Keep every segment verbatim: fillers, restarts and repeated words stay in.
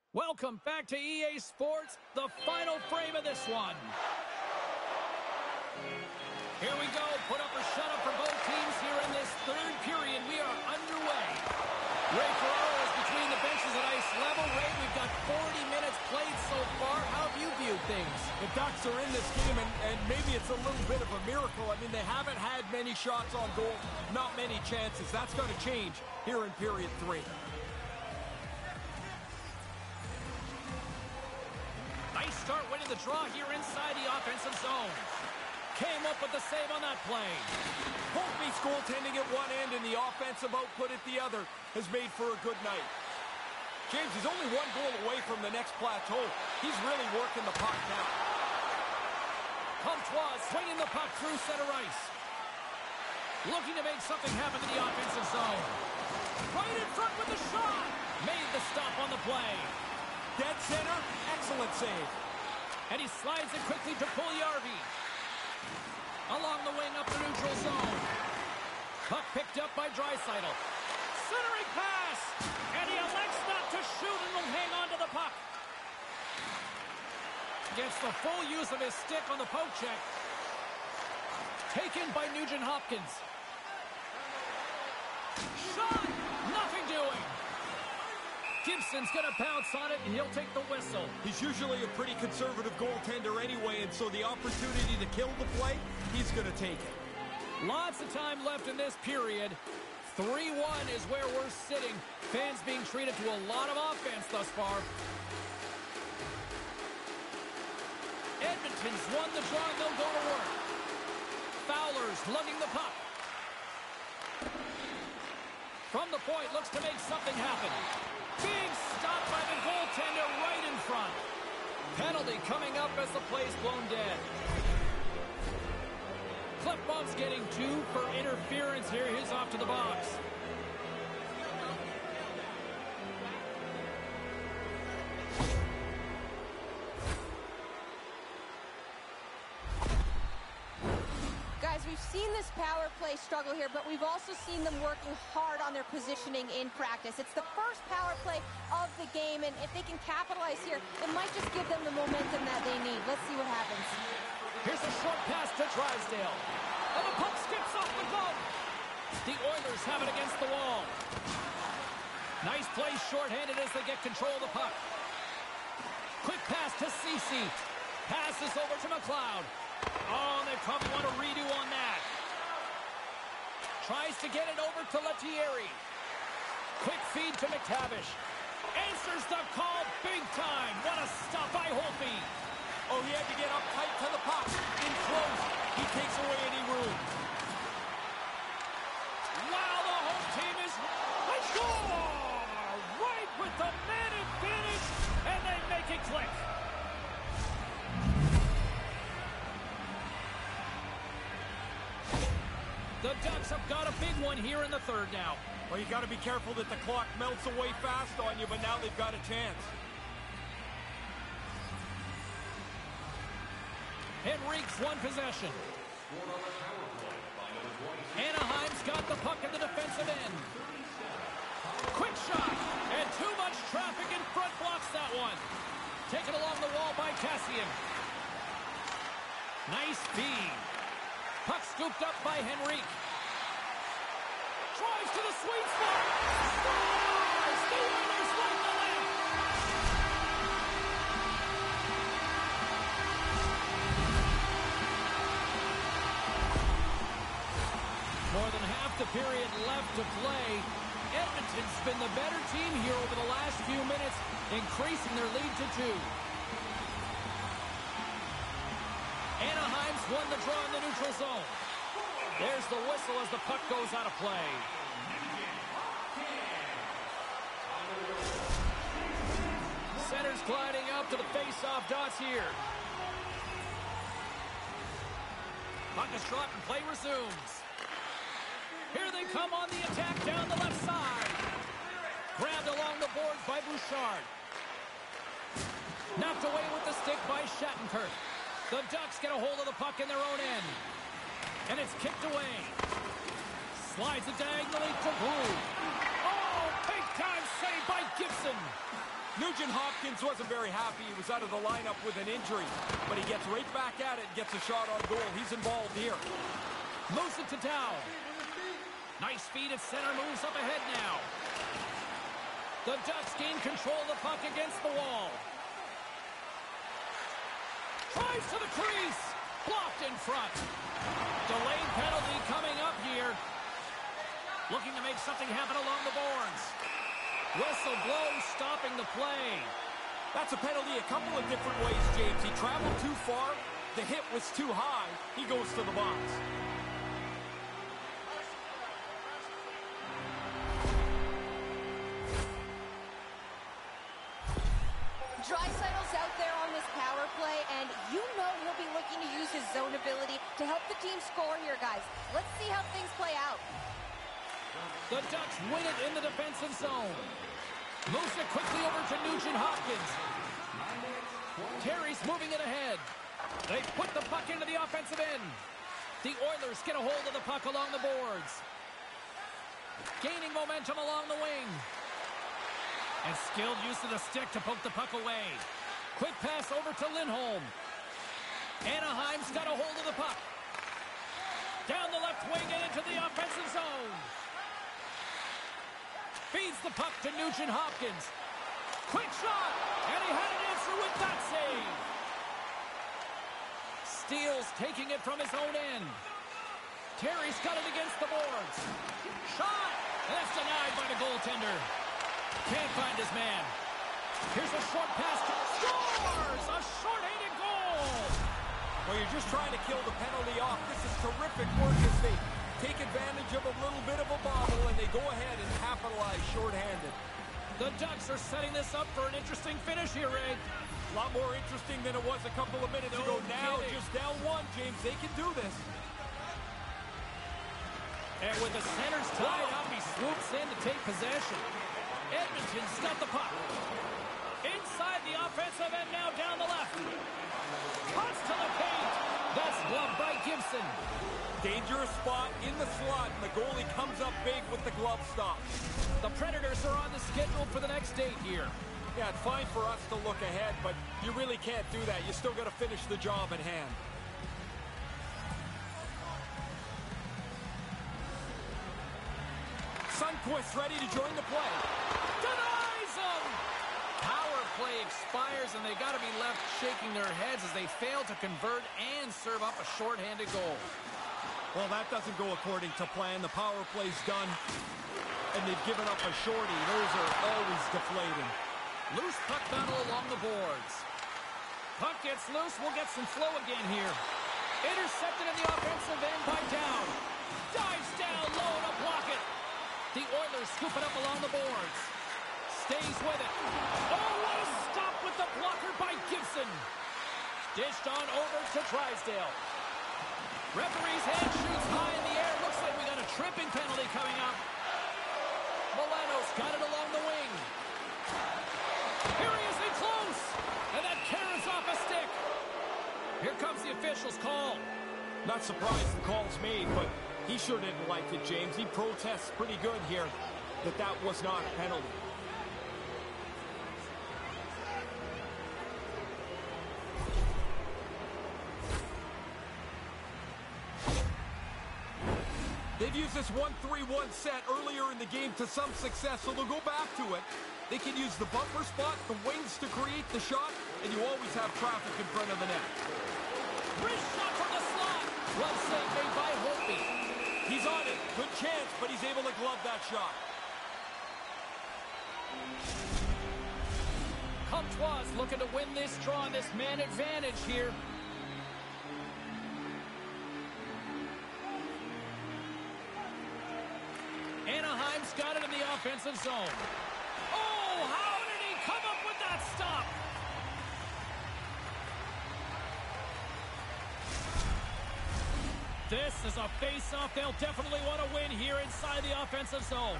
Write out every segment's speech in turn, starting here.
Welcome back to E A Sports, the final frame of this one. Here we go, put up or shut up for both teams here in this third period. We are underway. Ray Ferraro is between the benches at ice level. Ray, we've got forty minutes played so far. How have you viewed things? The Ducks are in this game, and, and maybe it's a little bit of a miracle. I mean, they haven't had many shots on goal, not many chances. That's going to change here in period three. Nice start winning the draw here inside the offensive zone. Came up with the save on that play. Holtby's goaltending at one end and the offensive output at the other has made for a good night. James is only one goal away from the next plateau. He's really working the puck now. Comtois swinging the puck through center ice. Looking to make something happen in the offensive zone. Right in front with the shot. Made the stop on the play. Dead center, excellent save. And he slides it quickly to Puljujarvi. Along the wing up the neutral zone. Puck picked up by Draisaitl. Centering pass. And he elects not to shoot and will hang on to the puck. Gets the full use of his stick on the poke check. Taken by Nugent Hopkins. Shot! Nothing doing. Gibson's going to bounce on it, and he'll take the whistle. He's usually a pretty conservative goaltender anyway, and so the opportunity to kill the play, he's going to take it. Lots of time left in this period. three one is where we're sitting. Fans being treated to a lot of offense thus far. Edmonton's won the draw, and they'll go to work. Fowler's lugging the puck. From the point, looks to make something happen. Big stop by the goaltender right in front. Penalty coming up as the play's blown dead. Klefbom's getting two for interference here. He's off to the box. Guys, we've seen this power play struggle here, but we've also seen them working hard on their positioning in practice. It's the first power play of the game, and if they can capitalize here, it might just give them the momentum that they need. Let's see what happens. Here's a short pass to Drysdale. And the puck skips off the glove. The Oilers have it against the wall. Nice play shorthanded as they get control of the puck. Quick pass to Ceci. Passes over to McLeod. Oh, they probably want a redo on that. Tries to get it over to Lettieri. Quick feed to McTavish. Answers the call big time. What a stop by Holtby. Oh, he had to get up tight to the puck. In close. He takes away any room. Wow, the home team is... They score! Right with the man advantage, and they make it click. The Ducks have got a big one here in the third now. Well, you got to be careful that the clock melts away fast on you, but now they've got a chance. Henrique's one possession. Anaheim's got the puck in the defensive end. Quick shot, and too much traffic in front blocks that one. Taken along the wall by Kassian. Nice feed. Puck scooped up by Henrique. Drives to the sweet spot. Scores! The Oilers win the left. More than half the period left to play. Edmonton's been the better team here over the last few minutes, increasing their lead to two. Anaheim's won the draw in the neutral zone. There's the whistle as the puck goes out of play. Center's gliding up to the face-off dots here. Puck is dropped and play resumes. Here they come on the attack down the left side. Grabbed along the boards by Bouchard. Knocked away with the stick by Shattenkirk. The Ducks get a hold of the puck in their own end. And it's kicked away. Slides it diagonally to Blue. Oh, big time save by Gibson. Nugent Hopkins wasn't very happy. He was out of the lineup with an injury, but he gets right back at it and gets a shot on goal. He's involved here. Moves it to Dow. Nice feed at center, moves up ahead now. The Ducks gain control of the puck against the wall. Tries to the crease. Blocked in front. Delayed penalty coming up here. Looking to make something happen along the boards. Whistle blows, stopping the play. That's a penalty a couple of different ways, James. He traveled too far. The hit was too high. He goes to the box. Draisaitl's out there on this power play, and you know he'll be looking to use his zone ability to help the team score here, guys. Let's see how things play out. The Ducks win it in the defensive zone. Moves it quickly over to Nugent Hopkins. Terry's moving it ahead. They put the puck into the offensive end. The Oilers get a hold of the puck along the boards. Gaining momentum along the wing. And skilled use of the stick to poke the puck away. Quick pass over to Lindholm. Anaheim's got a hold of the puck. Down the left wing and into the offensive zone. Feeds the puck to Nugent Hopkins. Quick shot, and he had an answer with that save. Steele's taking it from his own end. Terry's got it against the boards. Shot, and that's denied by the goaltender. Can't find his man. Here's a short pass. Scores! A short-handed goal! Well, you're just trying to kill the penalty off. This is terrific work as they take advantage of a little bit of a bobble, and they go ahead and capitalize short-handed. The Ducks are setting this up for an interesting finish here, Ray. A lot more interesting than it was a couple of minutes No ago. Now, kidding. just down one, James. They can do this. And with the centers tied up, he swoops in to take possession. Edmonton's got the puck. Inside the offensive end, now down the left. Cuts to the paint. That's gloved by Gibson. Dangerous spot in the slot, and the goalie comes up big with the glove stop. The Predators are on the schedule for the next date here. Yeah, it's fine for us to look ahead, but you really can't do that. You still got to finish the job at hand. Sundqvist ready to join the play. Denies him! Power play expires, and they got to be left shaking their heads as they fail to convert and serve up a shorthanded goal. Well, that doesn't go according to plan. The power play's done, and they've given up a shorty. Those are always deflating. Loose puck battle along the boards. Puck gets loose. We'll get some flow again here. Intercepted in the offensive end by Down. Dives down low to block it. The Oilers scoop it up along the boards. Stays with it. Oh, what a stop with the blocker by Gibson. Dished on over to Drysdale. Referee's hand shoots high in the air. Looks like we got a tripping penalty coming up. Milano's got it along the wing. Here he is in close. And that carries off a stick. Here comes the official's call. Not surprised the call's made, but he sure didn't like it, James. He protests pretty good here that that was not a penalty. They've used this one three one set earlier in the game to some success, so they'll go back to it. They can use the bumper spot, the wings to create the shot, and you always have traffic in front of the net. Wrist shot from the slot. Glove save made by Holtby. He's on it. Good chance, but he's able to glove that shot. Comtois looking to win this draw on this man advantage here. Anaheim's got it in the offensive zone. Oh, how did he come up with that stop? This is a face-off they'll definitely want to win here inside the offensive zone.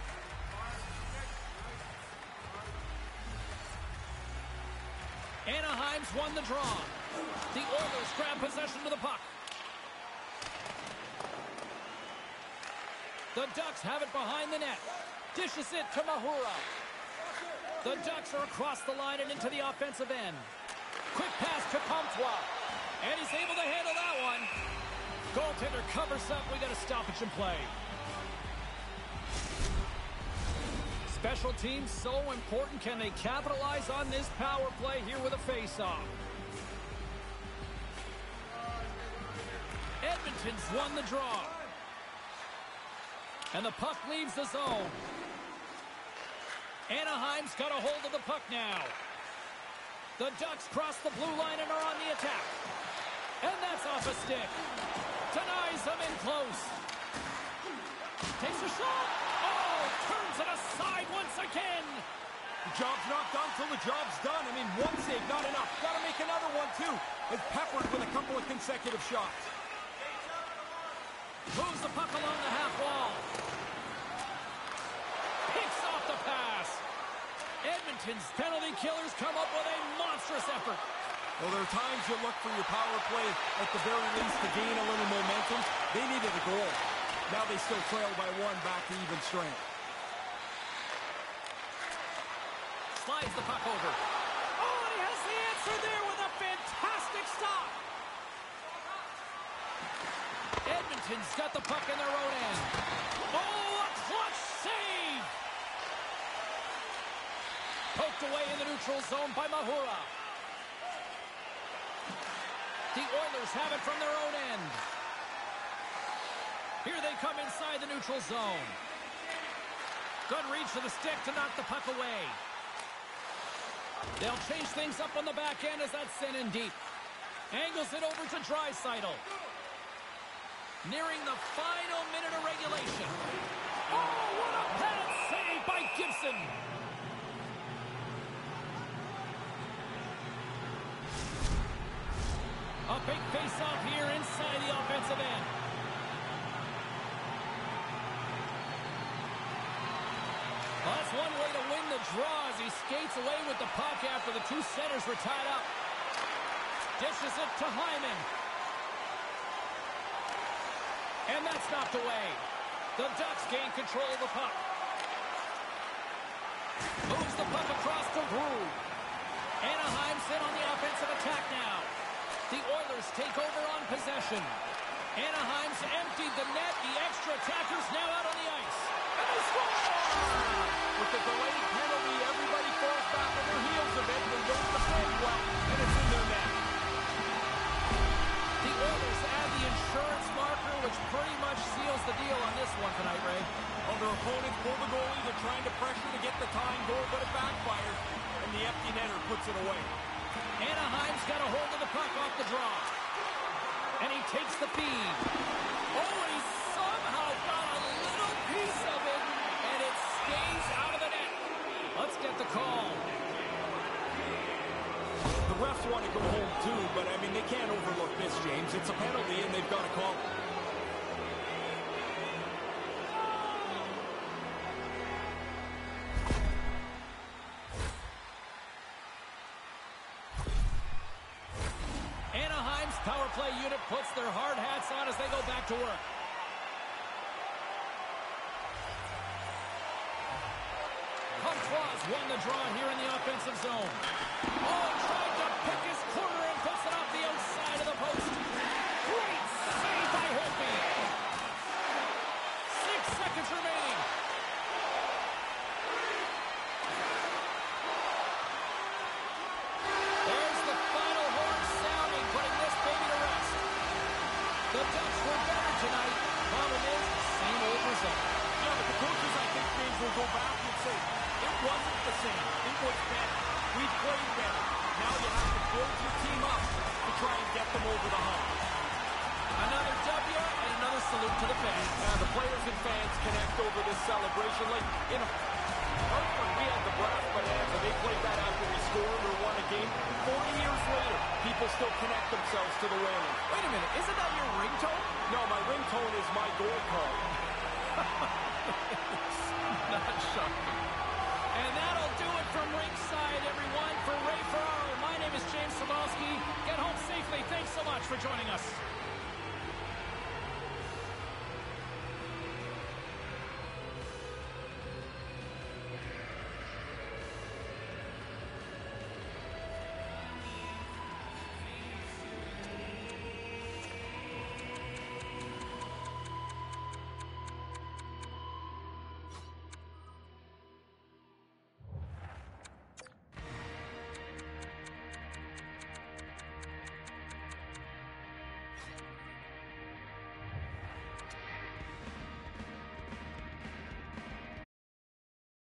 Anaheim's won the draw. The Oilers grab possession of the puck. The Ducks have it behind the net. Dishes it to Mahura. The Ducks are across the line and into the offensive end. Quick pass to Comtois. And he's able to handle that one. Goaltender covers up. We got a stoppage in play. Special teams so important. Can they capitalize on this power play here with a face-off? Edmonton's won the draw. And the puck leaves the zone. Anaheim's got a hold of the puck now. The Ducks cross the blue line and are on the attack. And that's off a stick. Denies them in close. Takes a shot. Oh, turns it aside once again. The job's not done till the job's done. I mean, one save, not enough. Got to make another one, too. And peppered with a couple of consecutive shots. Moves the puck along the half wall. Picks off the pass. Edmonton's penalty killers come up with a monstrous effort. Well, there are times you look for your power play at the very least to gain a little momentum. They needed a goal. Now they still trail by one, back to even strength. Slides the puck over. Oh, and he has the answer there with a fantastic stop. Edmonton's got the puck in their own end. Oh, a clutch save! Poked away in the neutral zone by Mahura. The Oilers have it from their own end. Here they come inside the neutral zone. Good reach to the stick to knock the puck away. They'll change things up on the back end as that's sent in deep. Angles it over to Draisaitl. Nearing the final minute of regulation. Oh, what a pad save by Gibson. A big face-off here inside the offensive end. Well, that's one way to win the draw as he skates away with the puck after the two centers were tied up. Dishes it to Hyman. And that's knocked away. The Ducks gain control of the puck. Moves the puck across to Brew. Anaheim's in on the offensive attack now. The Oilers take over on possession. Anaheim's emptied the net. The extra attackers now out on the ice. And they score! With the delayed penalty, everybody falls back on their heels a bit. They don't defend well, and it's in their net. The Oilers add the insurance marker, which pretty much seals the deal on this one tonight, Ray. Well, their opponents pull the goalie. They're trying to pressure to get the tying goal, but it backfires, and the empty netter puts it away. Anaheim's got a hold of the puck off the draw. And he takes the feed. Oh, and he somehow got a little piece of it, and it stays out of the net. Let's get the call. The refs want to go home too, but I mean, they can't overlook this, James. It's a penalty, and they've got to call it. Anaheim's power play unit puts their hard hats on as they go back to work. Comtois won the draw here in the offensive zone. Oh, tried to pick his corner and puts it off the outside of the post. Great save by Holtby. Six seconds remaining. There's the final horn sounding, putting this baby to rest. The Ducks were better tonight. Problem is, same old result. Yeah, but the coaches, I think, James, will go back and say, it wasn't the same. It was better. We played better. Now you have to build your team up to try and get them over the hump. Another W and another salute to the fans. Now the players and fans connect over this celebration. Like, in a Hartford, we had the brass bonanza. They played that after we scored or won a game. Forty years later, people still connect themselves to the Whalers. Wait a minute, isn't that your ringtone? No, my ringtone is my goal call. Not shocking. And that'll do it from ringside, everyone. For Ray Ferraro, my name is James Cybulski. Get home safely. Thanks so much for joining us.